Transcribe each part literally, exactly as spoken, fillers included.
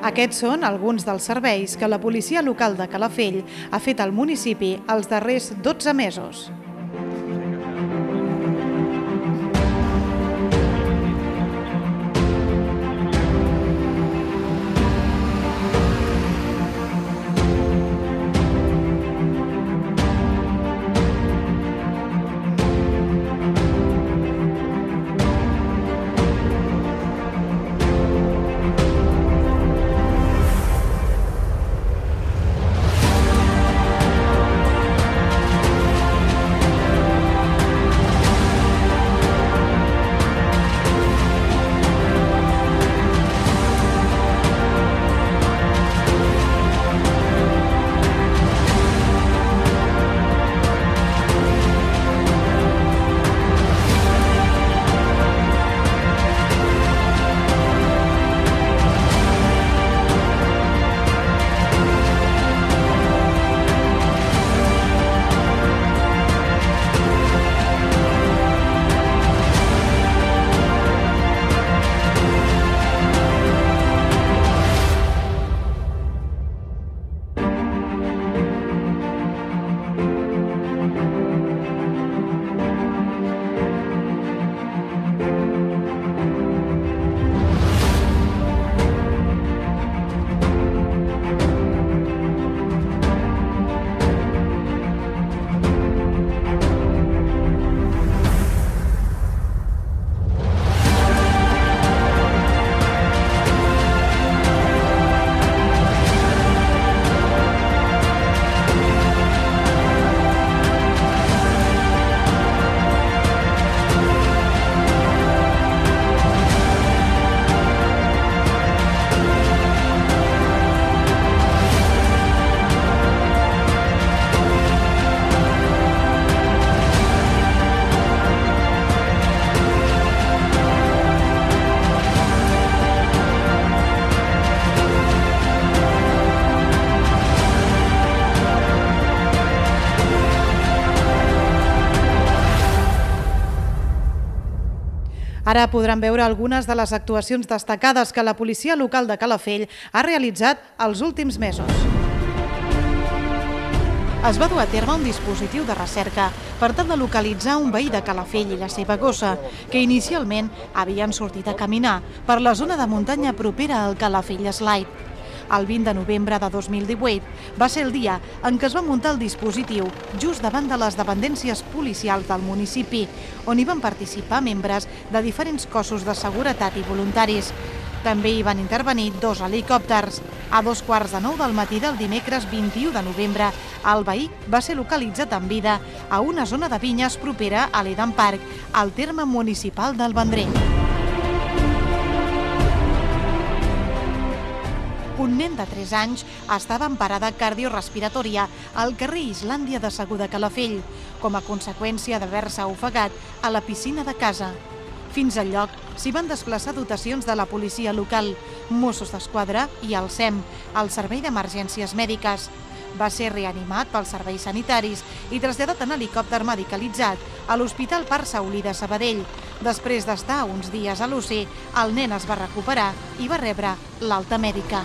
Aquests són alguns dels serveis que la policia local de Calafell ha fet al municipi els darrers dotze mesos. Ara podran veure algunes de les actuacions destacades que la policia local de Calafell ha realitzat els últims mesos. Es va dur a terme un dispositiu de recerca per tal de localitzar un veí de Calafell i la seva gossa, que inicialment havien sortit a caminar per la zona de muntanya propera al Calafell Slide. El vint de novembre de dos mil divuit va ser el dia en què es va muntar el dispositiu just davant de les dependències policials del municipi, on hi van participar membres de diferents cossos de seguretat i voluntaris. També hi van intervenir dos helicòpters. A dos quarts de nou del matí del dimecres vint-i-u de novembre, el veí va ser localitzat en vida a una zona de vinyes propera a l'Eden Park, al terme municipal del Vendrell. Un nen de tres anys estava en parada cardiorespiratòria al carrer Islàndia de Segur de Calafell, com a conseqüència d'haver-se ofegat a la piscina de casa. Fins al lloc s'hi van desplaçar dotacions de la policia local, Mossos d'Esquadra i el S E M, el Servei d'Emergències Mèdiques. Va ser reanimat pels serveis sanitaris i traslladat en helicòpter medicalitzat a l'Hospital Parc Saulí de Sabadell. Després d'estar uns dies a l'U C, el nen es va recuperar i va rebre l'alta mèdica.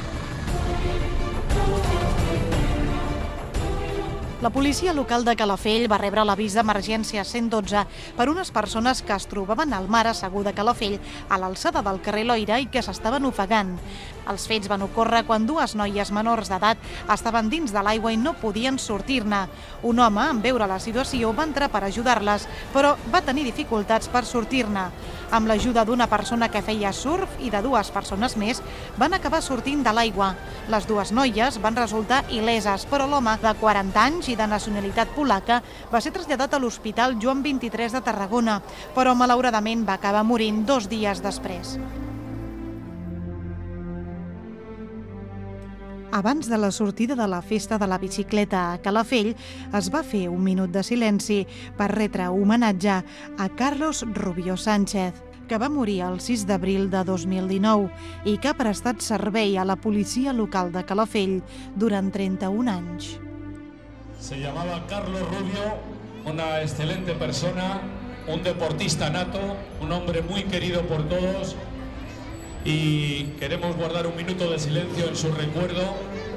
La policia local de Calafell va rebre l'avís d'emergència cent dotze per unes persones que es trobaven al mar a Segur de Calafell, a l'alçada del carrer Loira, i que s'estaven ofegant. Els fets van ocórrer quan dues noies menors d'edat estaven dins de l'aigua i no podien sortir-ne. Un home, en veure la situació, va entrar per ajudar-les, però va tenir dificultats per sortir-ne. Amb l'ajuda d'una persona que feia surf i de dues persones més, van acabar sortint de l'aigua. Les dues noies van resultar il·leses, però l'home, de quaranta anys i de nacionalitat polaca, va ser traslladat a l'Hospital Joan vint-i-tres de Tarragona, però malauradament va acabar morint dos dies després. Abans de la sortida de la festa de la bicicleta a Calafell, es va fer un minut de silenci per retre homenatge a Carlos Rubió Sánchez, que va morir el sis d'abril de dos mil dinou i que ha prestat servei a la policia local de Calafell durant trenta-un anys. Se llamaba Carlos Rubió, una excelente persona, un deportista nato, un hombre muy querido por todos, y queremos guardar un minuto de silencio en su recuerdo